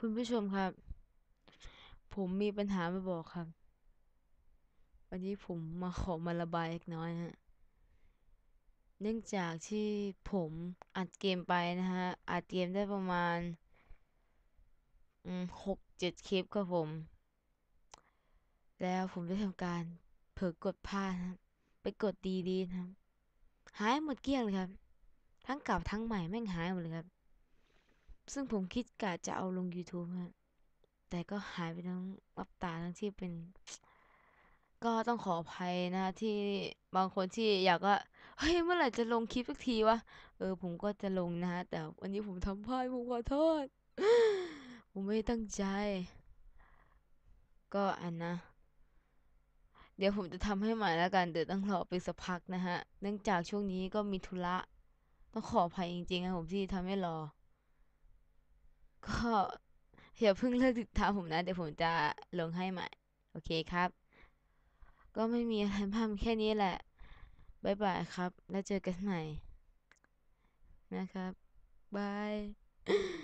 คุณผู้ชมครับผมมีปัญหามาบอกครับวันนี้ผมมาระบายเล็กน้อยฮะเนื่องจากที่ผมอัดเกมไปนะฮะอัดเกมได้ประมาณ6-7 คลิปครับผมแล้วผมได้ทำการเผลอกดพลาดครับไปกดดีลีทครับหายหมดเกลี้ยงเลยครับทั้งเก่าทั้งใหม่แม่งหายหมดเลยครับซึ่งผมคิดกะจะเอาลง YouTube ฮะแต่ก็หายไปทั้งรับตาทั้งที่เป็น ก็ต้องขออภัยนะที่บางคนที่อยากว่าเฮ้ยเมื่อไหร่จะลงคลิปสักทีวะผมก็จะลงนะฮะแต่วันนี้ผมทำพลาดผมขอโทษผมไม่ได้ตั้งใจก็อันนะเดี๋ยวผมจะทำให้ใหม่แล้วกันเดี๋ยวต้องรอไปสักพักนะฮะเนื่องจากช่วงนี้ก็มีธุระต้องขออภัยจริงๆนะผมที่ทำให้รอก็อย่าเพิ่งเลิกติดตามผมนะเดี๋ยวผมจะลงให้ใหม่โอเคครับก็ไม่มีอะไรมากมีแค่นี้แหละบ๊ายบายครับแล้วเจอกันใหม่นะครับบาย